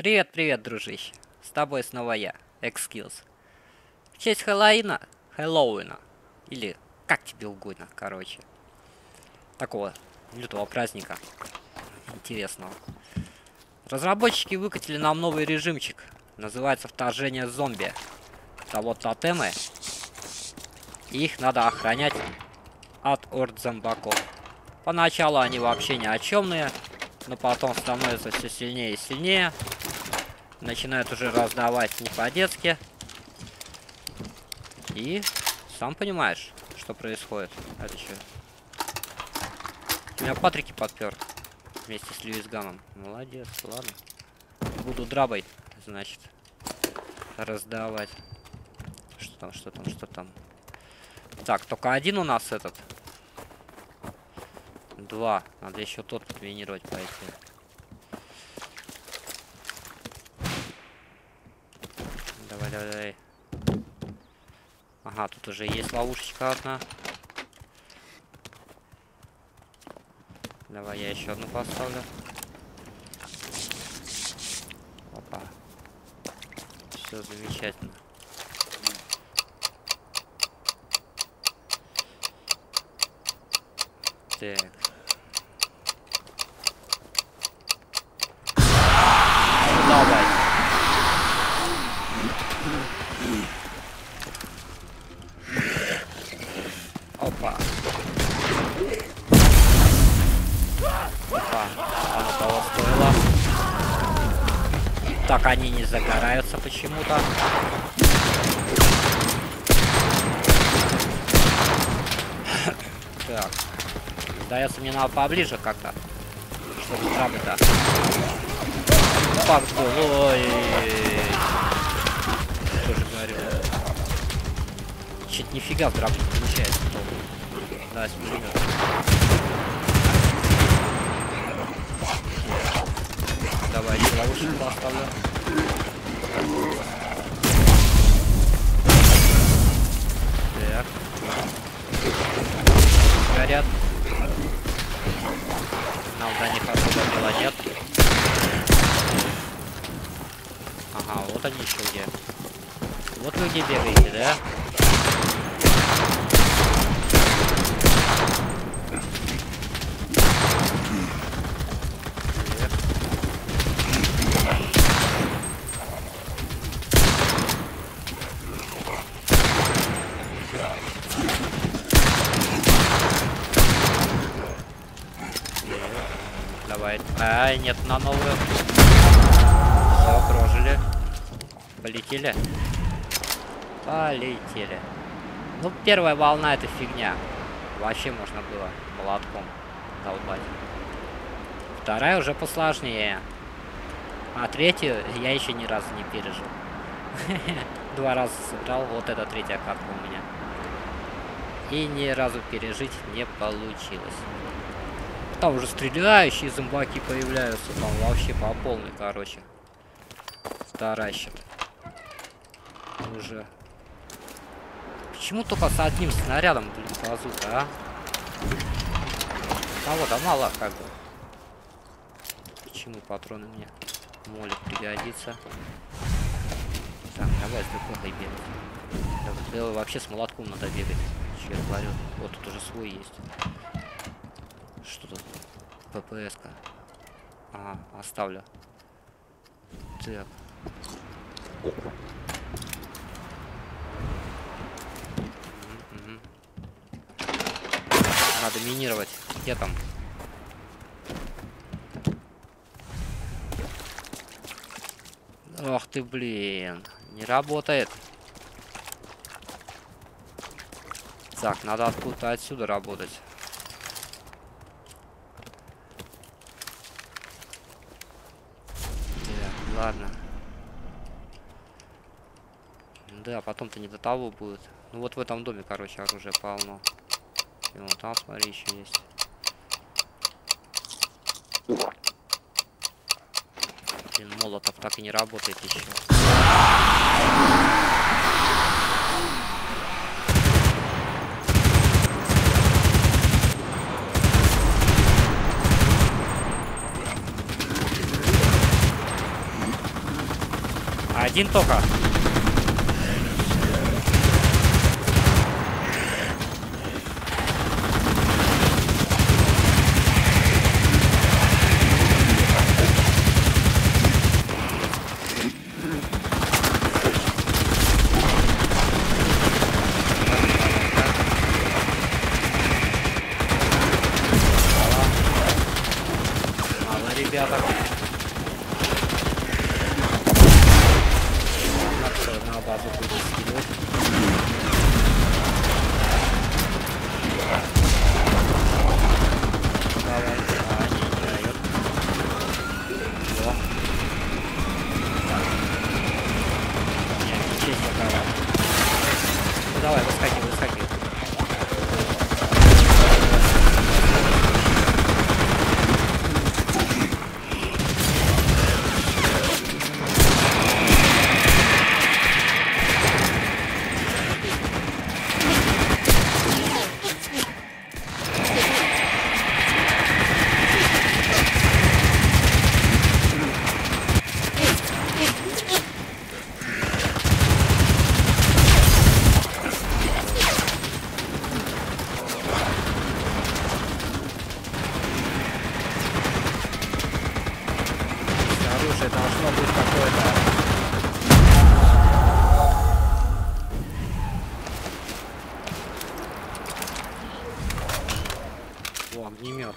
Привет, привет, дружище. С тобой снова я, Xskills. В честь Хэллоуина, или как тебе угодно, короче. Такого лютого праздника интересного. Разработчики выкатили нам новый режимчик. Называется вторжение зомби. Это вот тотемы. И их надо охранять от орд зомбаков. Поначалу они вообще ни о чемные, но потом становятся все сильнее и сильнее. Начинают уже раздавать не по-детски. И сам понимаешь, что происходит. Это что? Меня Патрики подпер вместе с Льюис Ганом. Молодец, ладно. Буду драбой, значит, раздавать. Что там, что там, что там? Так, только один у нас этот. Два. Надо еще тот тренировать пойти. Давай, давай, давай. Ага, тут уже есть ловушечка одна. Давай я еще одну поставлю. Опа. Все замечательно. Так. Ну, давай. Опа. Опа. Оно того стоило. Так, они не загораются почему-то. Так. Сдается, мне надо поближе как-то. Чтобы трапы-то. Ой. Что же говорю? Чуть нифига в драбу не получается. Да, с пулемета. Давай, еще ловушку поставлю. Так. Горят. Нам до них особо дела нет. Ага, вот они еще где. Вот вы где бегаете, да? Давай. Ай, нет, на новую. Все, прожили. Полетели. Полетели. Ну, первая волна это фигня. Вообще можно было молотком долбать. Вторая уже посложнее. А третью я еще ни разу не пережил. Два раза сыграл. Вот это третья катка у меня. И ни разу пережить не получилось. Там уже стреляющие зомбаки появляются. Там вообще по полной, короче. Таращат. Уже. Почему только с одним снарядом, блин, базука, а? Того-то мало, как бы. Почему патроны мне? Молик пригодится. Так, давай с ДПХой бегать. Да, вообще с молотком надо бегать. Че я говорю? Вот тут уже свой есть. Что тут? ППС-ка. Ага, оставлю. Так. Надо минировать. Где там? Ох ты, блин. Не работает. Так, надо откуда-то отсюда работать. Так, ладно. Да, потом-то не до того будет. Ну вот в этом доме, короче, оружие полно. И вон там, смотри, еще есть. Блин, молотов так и не работает еще. Один только. Мало, ребята. На базу будет скидывать. Давай, не дает. Во. Не, честь такова. Ну давай, выскакивай, выскакивай. Оружие должно быть какое-то. О, огнемет.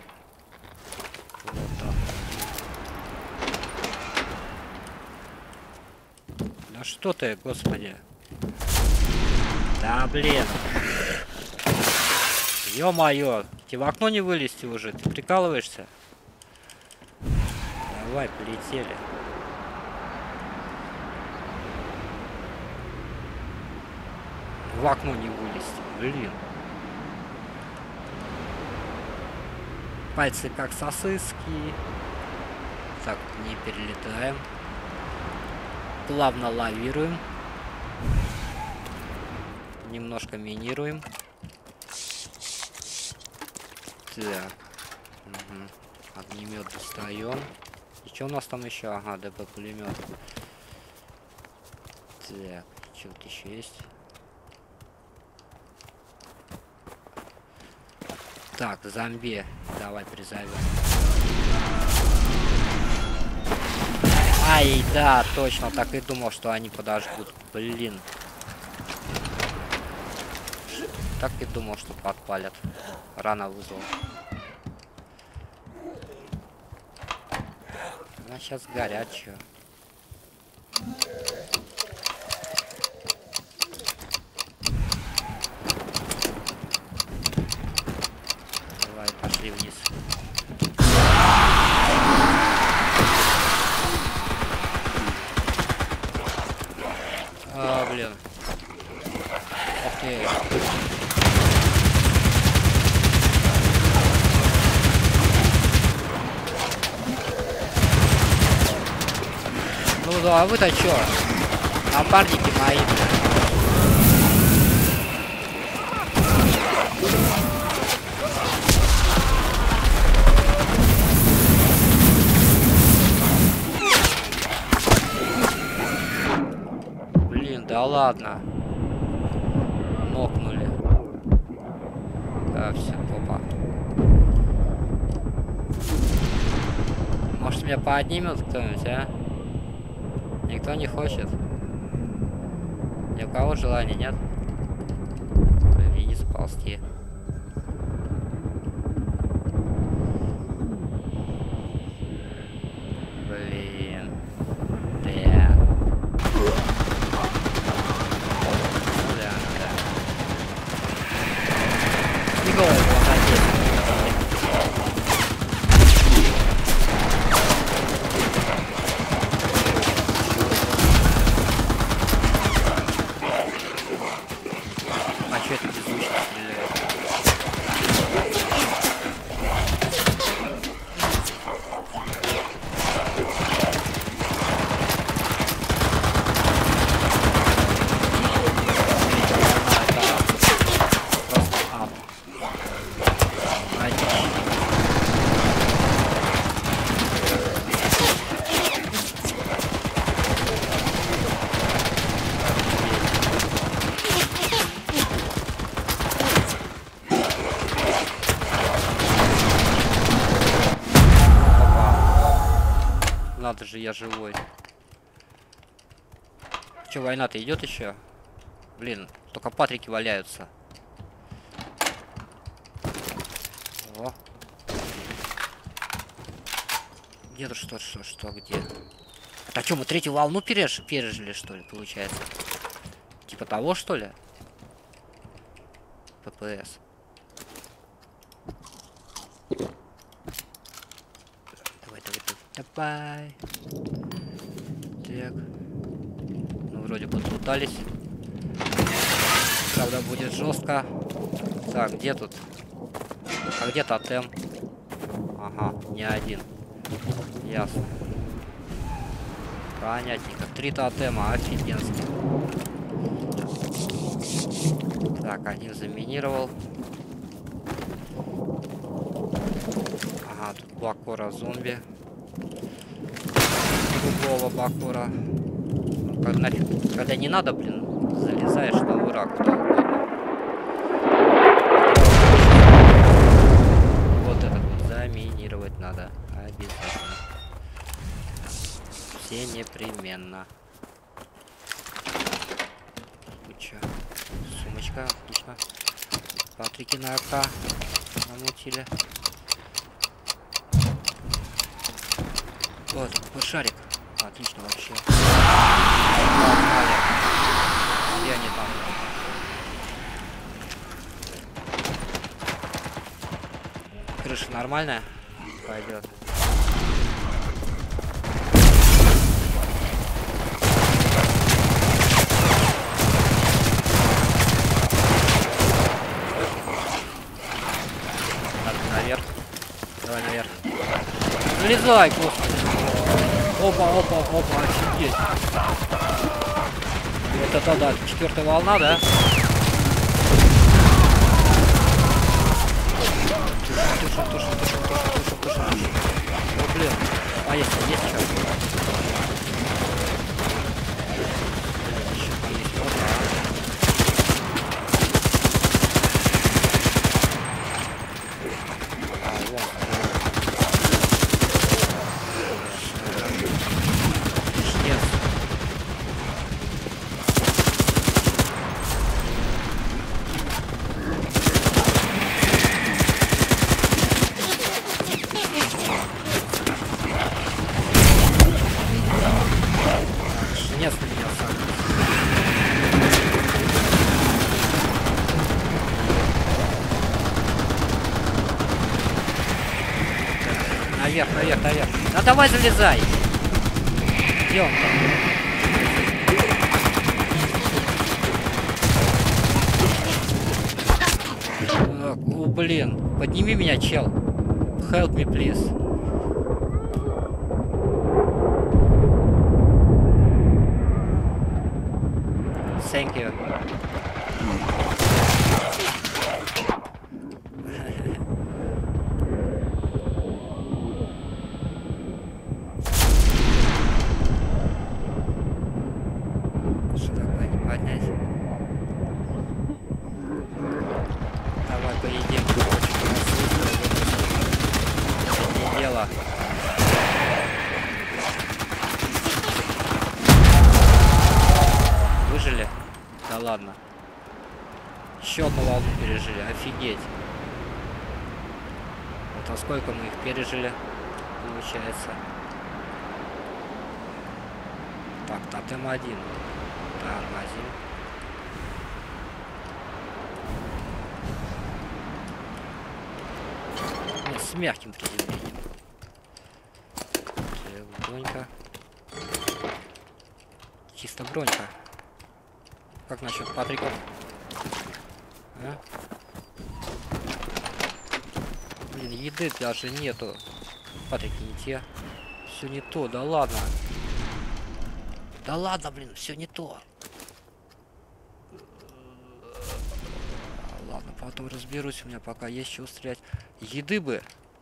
Вот так. Да что ты, господи. Да блин. Ё-моё, тебе в окно не вылезти уже, ты прикалываешься? Давай, полетели. В окно не вылезти, блин. Пальцы как сосиски. Так, не перелетаем. Плавно лавируем. Немножко минируем. Так. Угу. Огнемет достаем. И что у нас там еще? Ага, ДП пулемет. Так, что-то еще есть. Так, зомби. Давай призовем. Ай, да, точно, так и думал, что они подождут. Блин. Так и думал, что подпалят. Рано вызвал. Она сейчас горячая. Давай, пошли вниз. А, блин. Окей. Ну да, а вы-то чё? Напарники мои. Блин, да ладно. Нокнули. Да, все, попа. Может, меня поднимет кто-нибудь, а? Никто не хочет. Ни у кого желания нет. Вниз ползти. Блин. Да. Да, да. Не голову хотеть. А что это беззвучно стреляет? надо же, я живой. Че, война-то идет еще? Блин, только патрики валяются. О. Где-то что, где? Так что, мы третью волну пережили, что ли, получается? Типа того, что ли? ППС. Давай. Так. Ну, вроде подлутались. Правда, будет жестко. Так, где тут? А где тотем? Ага, не один. Ясно. Понятненько. 3 тотема, офигенски. Так, один заминировал. Ага, тут Бакора зомби. Другого Бакора. Ну, когда не надо, блин, залезаешь на ура куда угодно. Вот этот вот заминировать надо. Обязательно. Все непременно. Куча. Сумочка, отлично. Патрики на АК намутили. Вот, такой шарик. Отлично вообще. Где они там? Крыша нормальная? Пойдет. Наверх. Давай наверх. Залезай, господи. Опа, офигеть. Вот это да, 4-я волна, да? Тушим. О, блин. А есть что? Еще там есть вода. Наверх. Ну давай залезай. Где он там? О, блин. Подними меня, чел. Help me, please. Thank you. Выжили? Да ладно. Еще одну волну пережили. Офигеть. Вот а сколько мы их пережили, получается. Так, тотем 1. Тормозим. Нет, с мягким приземлением. Бронька. Чисто бронька. Как насчет патриков? А? Блин, еды даже нету. Патрики не те. Все не то, да ладно. Да ладно, блин, все не то. Ладно, потом разберусь, у меня пока есть что стрелять. Еды бы.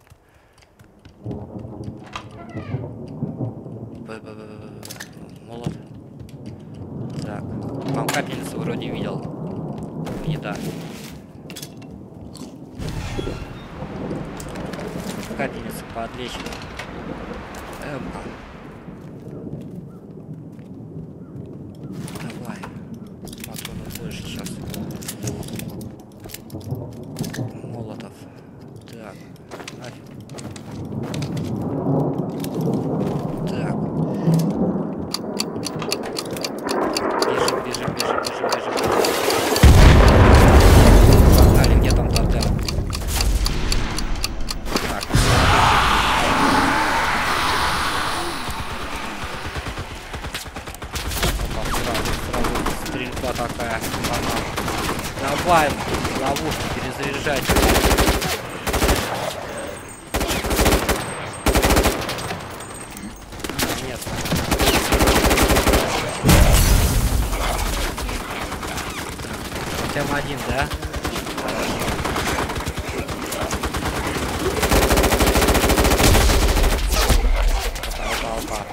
Молот. Так, вам капельницу вроде видел. Еда. Капельница подлечена. такая. Давай, ловушку перезаряжать. Нет. М1, да? Опа.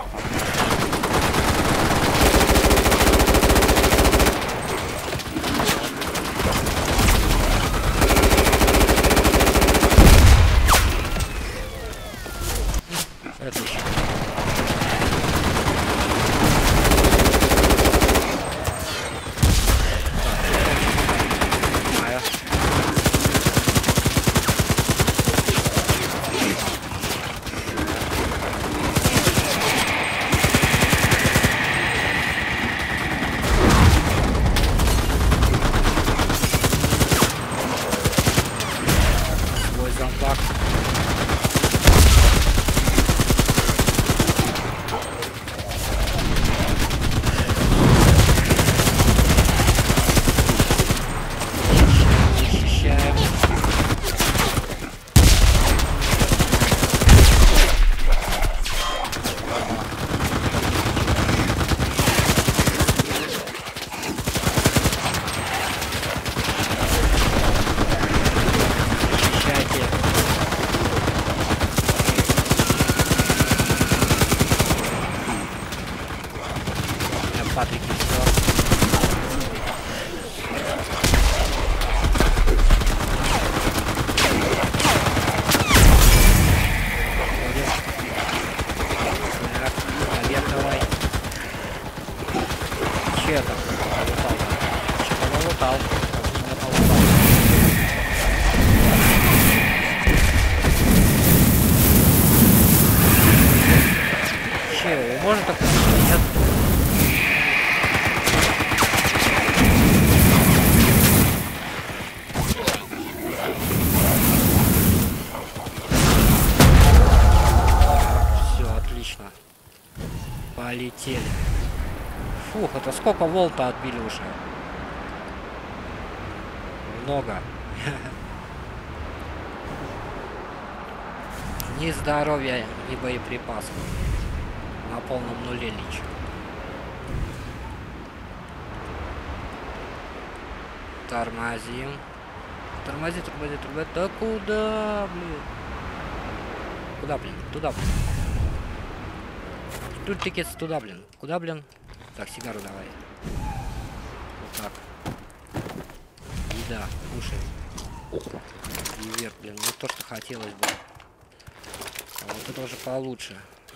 Отлично. Свой зомбак. Патрики, все. Наверх давай. Че это? Полутал. Что-то налутал. Че, можно так? Нет. Полетели. Фух, это сколько волн-то отбили уже? Много. Ни здоровья, ни боеприпасов. На полном нуле лично. Тормозим. Тормози. Да куда, блин? Куда, блин? Туда, блин. Тут тикет туда, блин. Куда, блин? Так, сигару давай. Вот так. Еда, кушай. И вверх, блин. Не то, что хотелось бы. А вот это уже получше.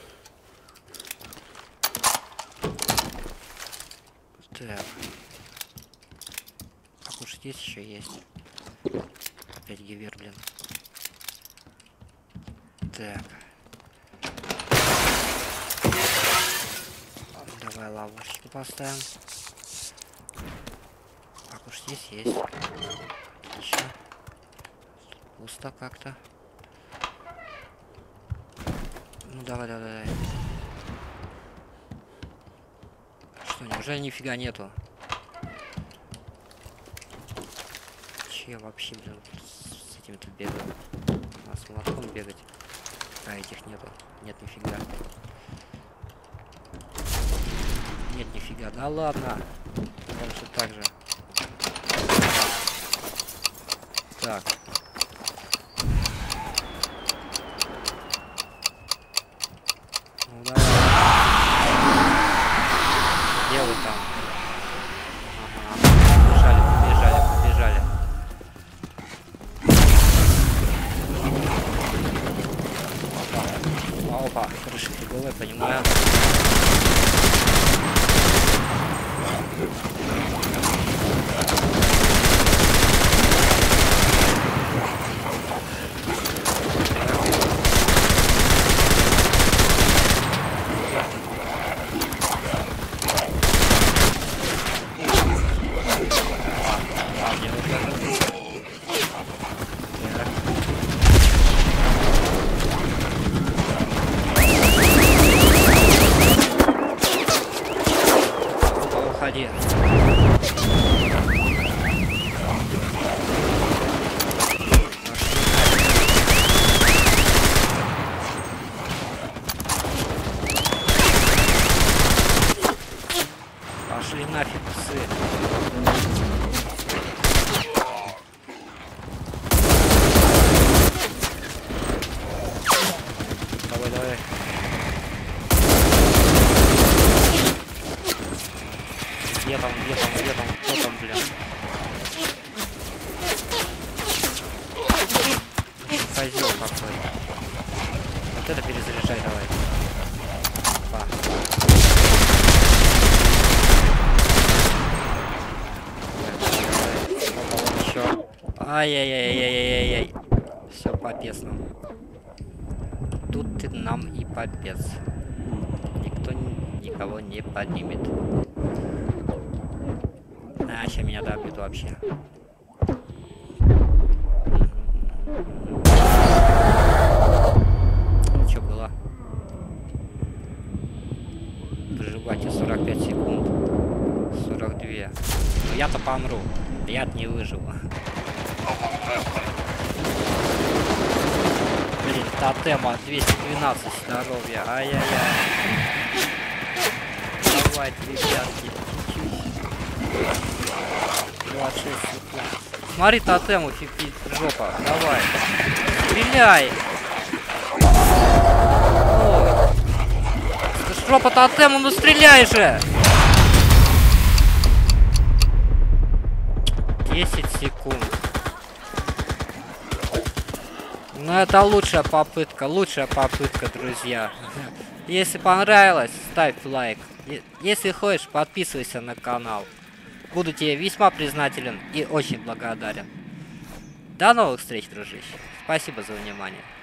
Так. Покушать здесь еще есть. Опять гивер, блин. Так. Давай ловушечку поставим. Так уж здесь есть. Отлично. Пусто как-то. Ну давай. Что, неужели нифига нету? Че вообще, блин, с этим тут бегаю? А с молотком бегать. А этих нету. Нет, нифига. Нет, нифига. Да ладно. Дальше так же. Так. Ну давай. Где вы там? Ага. Побежали. Опа. Крыша фиговая, понимаю. Уходи. Пошли нафиг, псы. Давай, давай. Где там, где там, где там, кто там, блин? Козел какой. Вот это перезаряжай, давай. Опа. Еще. Ай-яй-яй-яй-яй-яй. Все, попец нам. Тут ты нам и попец. Никто никого не поднимет. А, сейчас меня добьют вообще. Что было? Выживайте 45 секунд. 42. Но я-то помру. Я-то не выживу. Блин, тотема 212 здоровья. Ай-яй-яй. Давайте, ребятки. 26 секунд. Смотри, тотему фипит жопа. Давай. Стреляй. Ой. Жопа тотему, ну стреляй же. 10 секунд. Ну это лучшая попытка, друзья. Если понравилось, ставь лайк. Если хочешь, подписывайся на канал. Буду тебе весьма признателен и очень благодарен. До новых встреч, дружище. Спасибо за внимание.